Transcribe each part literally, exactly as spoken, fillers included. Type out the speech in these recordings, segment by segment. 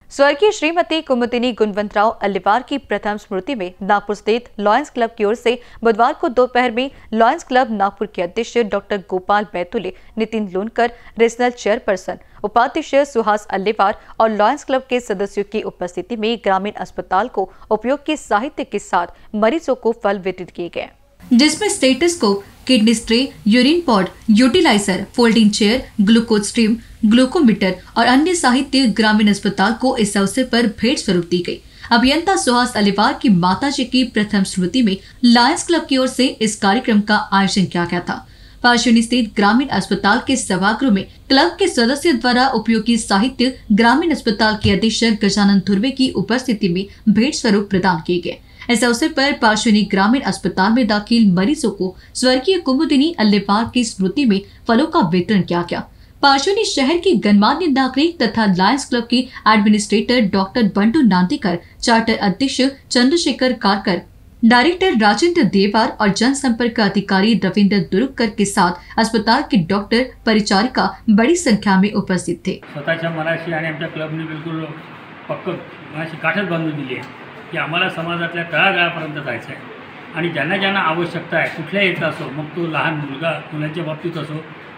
स्वर्गीय श्रीमती कुमुदिनी गुणवंतराव अल्लेवार की प्रथम स्मृति में नागपुर स्थित लॉयंस क्लब की ओर से बुधवार को दोपहर में लॉयंस क्लब नागपुर के अध्यक्ष doctor Gopal Baitule, Nitin Lonkar, regional chairperson, उपाध्यक्ष सुहास अल्लेवार और लॉयंस क्लब के सदस्यों की उपस्थिति में ग्रामीण अस्पताल को उपयोग के साहित्य के साथ मरीजों को फल वितरित किए गए, जिसमें stethoscope, kidney tray, urine pot, यूटिलाइजर, folding chair, glucose strip, glucometer और अन्य साहित्य ग्रामीण अस्पताल को इस अवसर पर भेंट स्वरूप दी गई। अभियंता सुहास अल्लेवार की माताजी की प्रथम स्मृति में लायंस क्लब की ओर से इस कार्यक्रम का आयोजन किया गया था। पार्श्वनी स्थित ग्रामीण अस्पताल के सभागृह में क्लब के सदस्यों द्वारा उपयोगी साहित्य ग्रामीण अस्पताल के अधीक्षक गजानन धुर्वे की उपस्थिति में भेंट स्वरूप प्रदान किए गए। इस अवसर पर पार्श्वनी ग्रामीण अस्पताल में दाखिल मरीजों को स्वर्गीय कुमुदिनी अल्लेवार की स्मृति में फलों का वितरण किया गया। पार्श्वनी शहर के गणमान्य नागरिक तथा लायंस क्लब के administrator doctor Bantu Nandikar, charter अध्यक्ष चंद्रशेखर कारकर, डायरेक्टर राजेंद्र देवार और जनसंपर्क अधिकारी रविंद्र दुरुककर के साथ अस्पताल के डॉक्टर, परिचारिका बड़ी संख्या में उपस्थित थे। स्वतःच्या मनाशी आणि आमच्या क्लबने बिलकुल पक्क मनाशी गाठच बांधून दिली आहे की आम्हाला समाजातल्या तळागाळापर्यंत जायचं आहे आणि ज्यांना ज्यांना आवश्यकता आहे कुठल्याही याचा असो, मग तो लहान मुलगा मुलांच्या बाबतीत असो,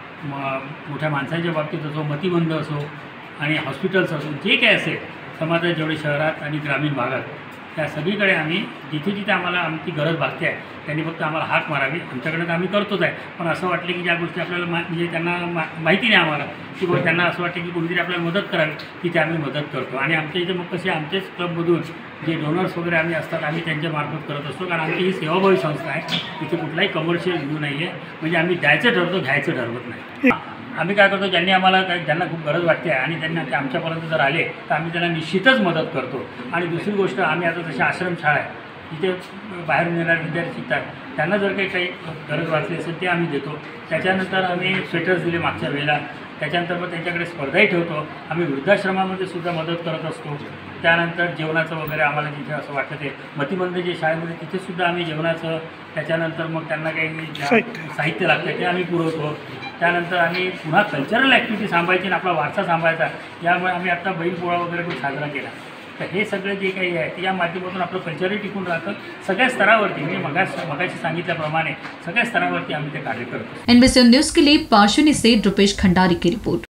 मोठ्या माणसांच्या बाबतीत असो, मतिमंद असो आणि हॉस्पिटल्स असो, जे काही असेल समाजात जेवढे शहरात आणि ग्रामीण भागात त्या सगळीकडे आम्ही जिथे जिथे आम्हाला आमची गरज भासते आहे त्यांनी फक्त आम्हाला हाक मारावी। आमच्याकडे तर आम्ही करतोच आहे, पण असं वाटलं की ज्या गोष्टी आपल्याला मा म्हणजे त्यांना मा माहिती नाही आम्हाला की बाबा त्यांना असं वाटतं की कोणीतरी आपल्याला मदत करावी, तिथे आम्ही मदत करतो। आणि आमच्या इथे मग कसे आमचेच क्लबमधून जे डोनर्स वगैरे आम्ही असतात आम्ही त्यांच्यामार्फत करत असतो, कारण आमची ही सेवाभावी संस्था आहे, तिथे कुठलाही कमर्शियल व्ह्यू नाही आहे, म्हणजे आम्ही द्यायचं ठरवतो, घ्यायचं ठरवत नाही। आम्ही काय करतो, ज्यांनी आम्हाला काय ज्यांना खूप गरज वाटते आहे आणि त्यांना ते आमच्यापर्यंत जर आले तर आम्ही त्यांना निश्चितच मदत करतो। आणि दुसरी गोष्ट, आम्ही आता जशी आश्रमशाळा आहे तिथे बाहेरून येणारे विद्यार्थी शिकतात, त्यांना जर काही काही गरज वाटली असेल ते आम्ही देतो। त्याच्यानंतर आम्ही स्वेटर्स दिले मागच्या वेळेला, त्याच्यानंतर मग त्यांच्याकडे स्पर्धाही ठेवतो। आम्ही वृद्धाश्रमामध्ये सुद्धा मदत करत असतो। त्यानंतर जेवणाचं वगैरे आम्हाला जिथे असं वाटतं ते मतिमंद जे शाळेमध्ये तिथेसुद्धा आम्ही जेवणाचं, त्याच्यानंतर मग त्यांना काही साहित्य लागतं ते आम्ही पुरवतो। त्यानंतर आम्ही पुन्हा कल्चरल ॲक्टिव्हिटी सांभाळायची आणि आपला वारसा सांभाळायचा, यामुळे आम्ही आता बैलपोळा वगैरे पण साजरा केला। तर हे सगळं जे काही आहे ते या माध्यमातून आपलं कल्चरही टिकून राहतं। सगळ्या स्तरावरती मी मगाश मगाशी सांगितल्याप्रमाणे सगळ्या स्तरावरती आम्ही ते कार्य करतो। एनबीसी न्यूज़ के लिए पार्श्वनी से रुपेश खंडारी की रिपोर्ट।